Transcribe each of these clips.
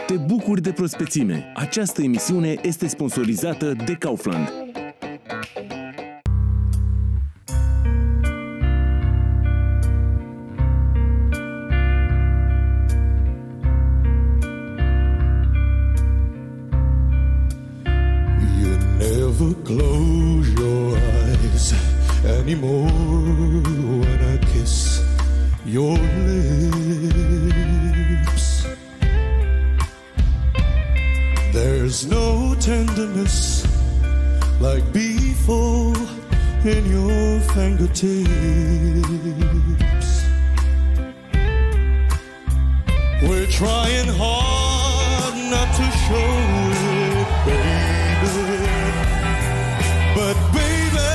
Te bucuri de prospețime. Această emisiune este sponsorizată de Kaufland. You never close your eyes anymore when I kiss your lips. There's no tenderness like before in your fingertips. We're trying hard not to show it, baby. But baby,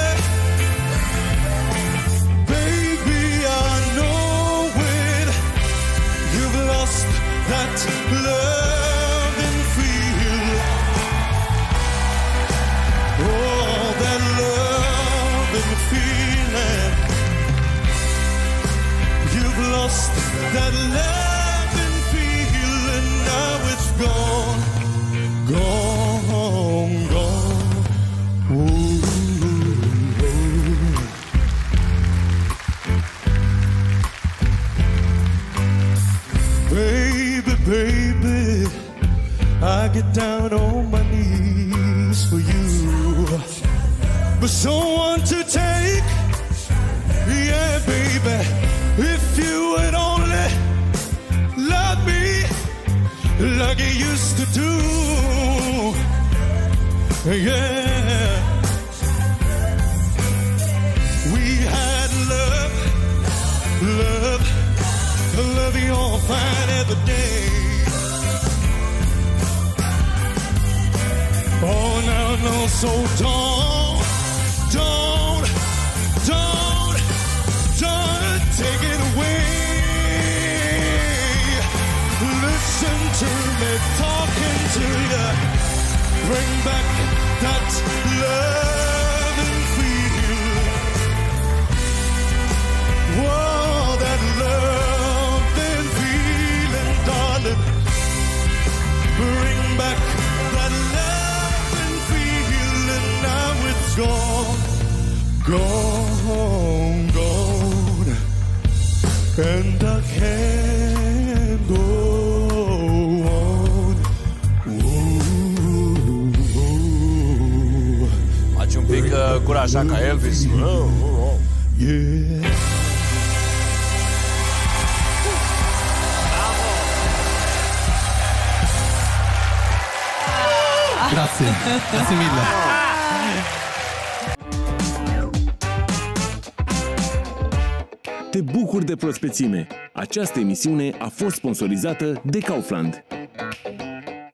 baby, I know it. You've lost that love and feel. Oh, that love and feeling. You've lost that love and feeling. Now it's gone, gone, gone. Ooh. Baby, baby, I get down on my knees for you, but someone to take, yeah, baby, if you would only love me like you used to do, yeah. We had love, love, love you all fine every day. Oh, no, so don't take it away. Listen to me talking to you. Bring back that love and feel. Whoa, that love and feeling, darling. Bring back that love and feeling. Now it's gone, gone, gone, and I can't go on. Faci un pic gura așa ca Elvis. Yeah. Grazie, grazie mille. Te bucuri de prospețime. Această emisiune a fost sponsorizată de Kaufland.